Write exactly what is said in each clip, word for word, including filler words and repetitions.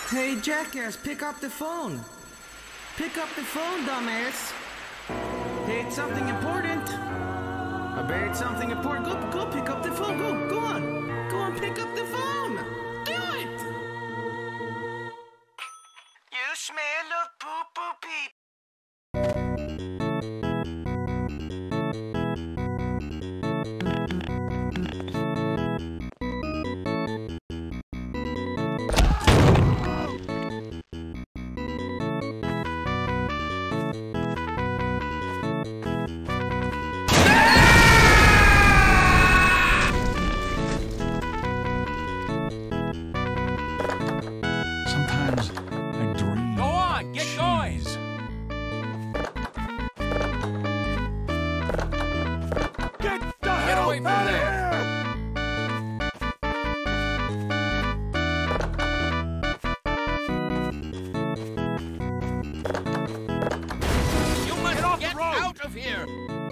Hey, jackass, pick up the phone. Pick up the phone, dumbass. Hey, it's something important. I bet it's something important. Go, go pick up the phone. Go, go on. Go on, pick up the phone. Do it. You smell of poo-poo pee. Sometimes I dream. Go on, get going! Get the Get hell away from out of there! here! You must Get off get the road. out of here!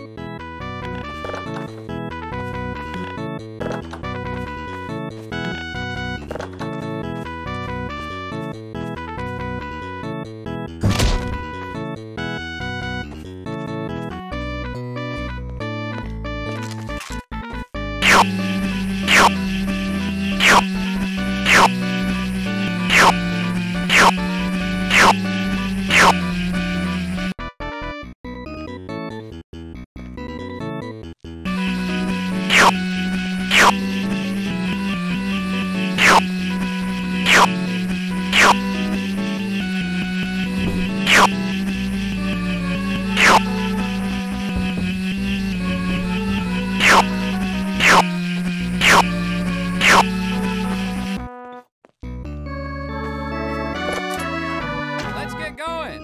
Let's get going!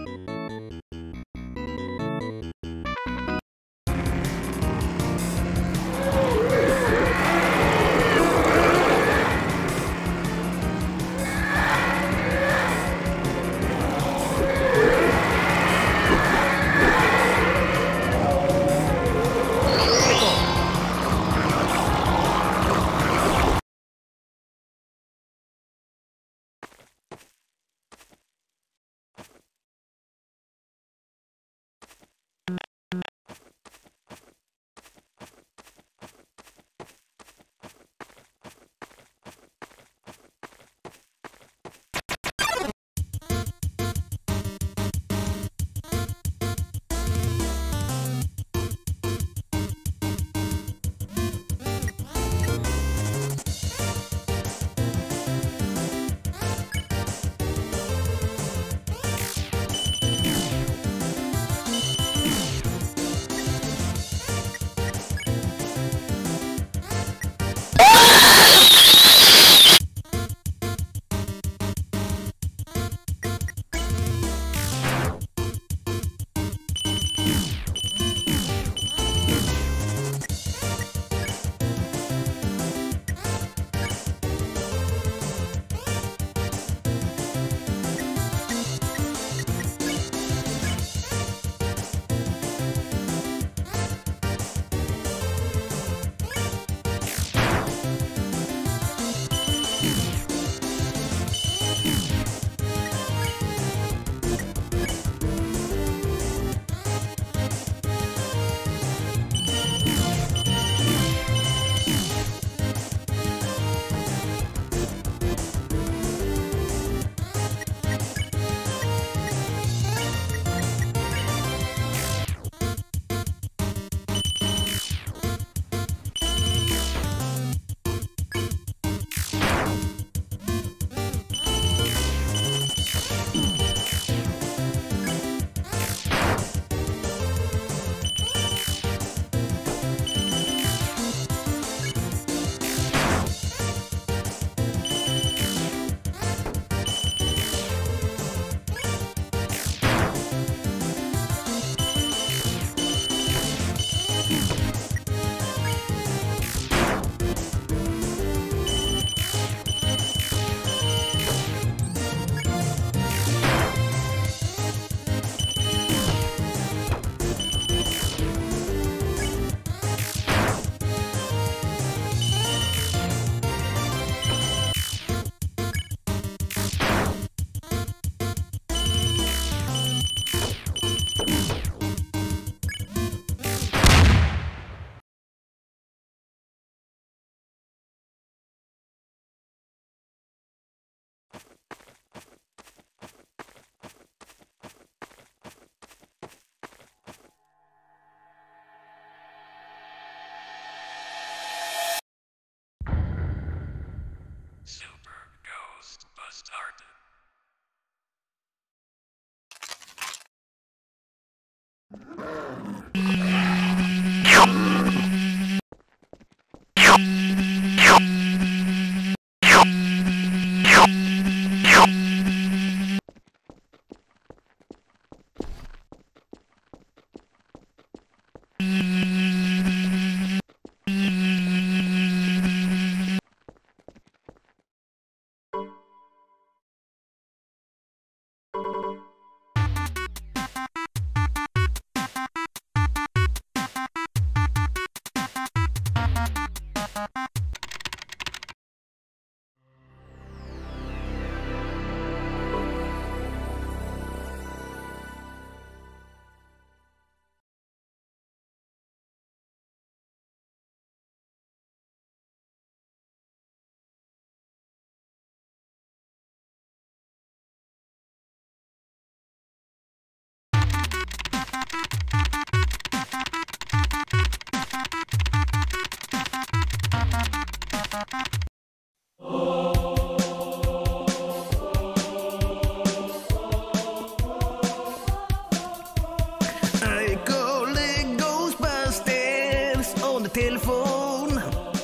I call the Gost Busters on the telephone.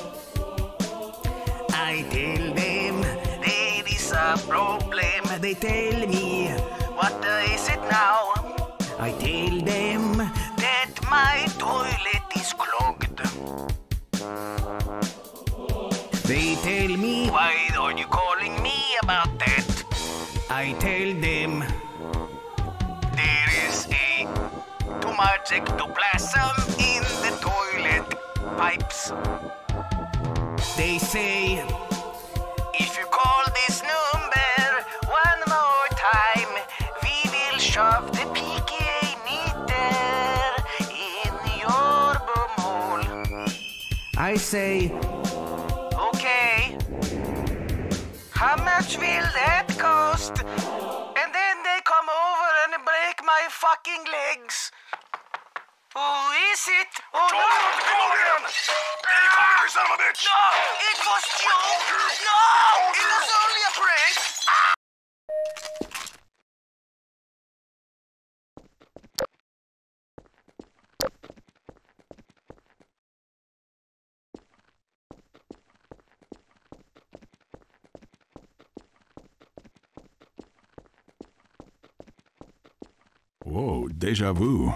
I tell them there is a problem. They tell me, what is it now? I tell them that my toilet is clogged. They tell me, why are you calling me about that? I tell them, there is a too much ectoplasm in the toilet pipes. They say, if you call this number one more time, we will shove the P K A meter in your bumhole. I say, okay, how much will that cost? And then they come over and break my fucking legs. Who is it? Oh no! Call him! Hey, come here, son of a bitch! No! It was Joe! No! It was only a prank! Whoa, deja vu.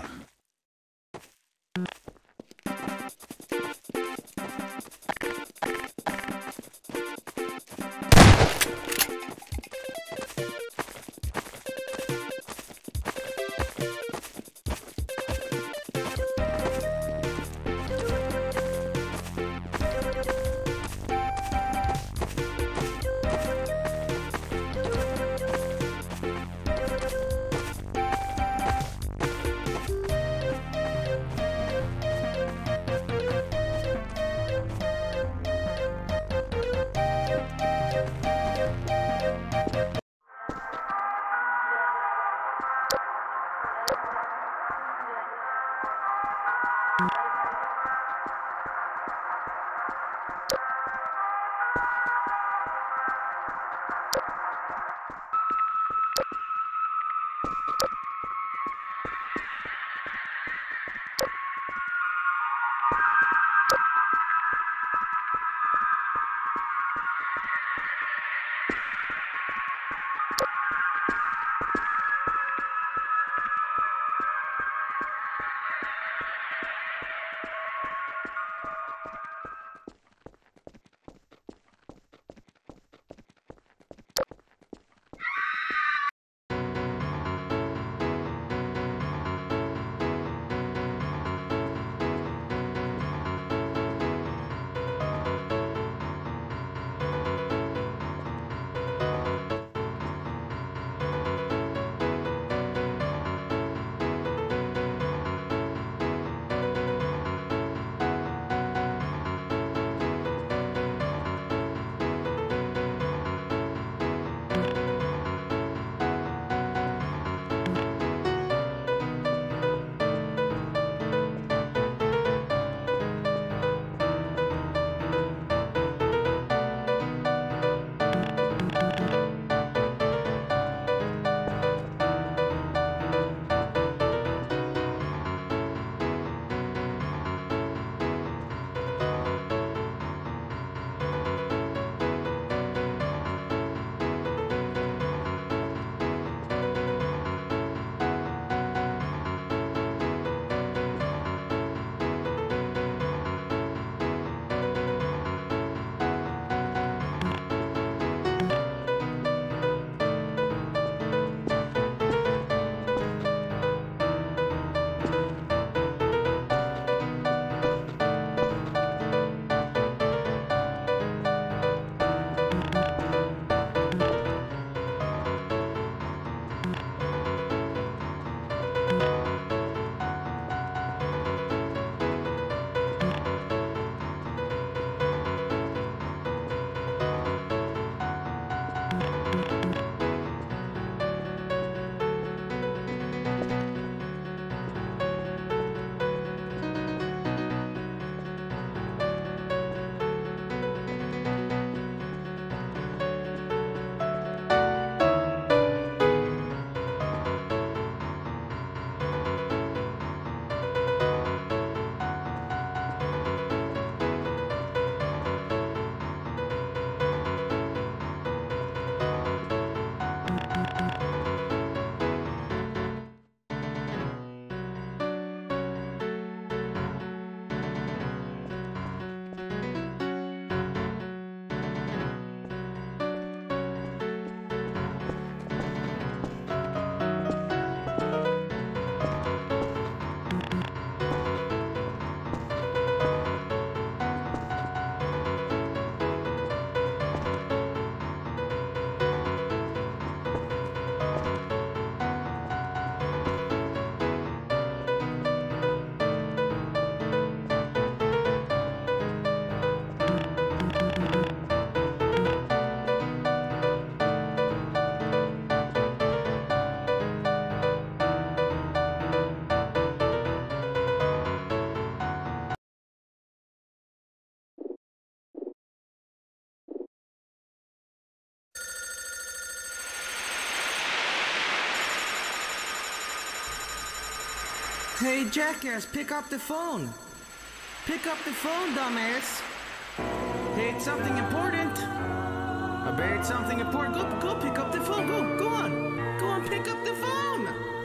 Hey, jackass, pick up the phone. Pick up the phone, dumbass. Hey, it's something important. I bet it's something important. Go, go pick up the phone. Go, go on. Go on, pick up the phone.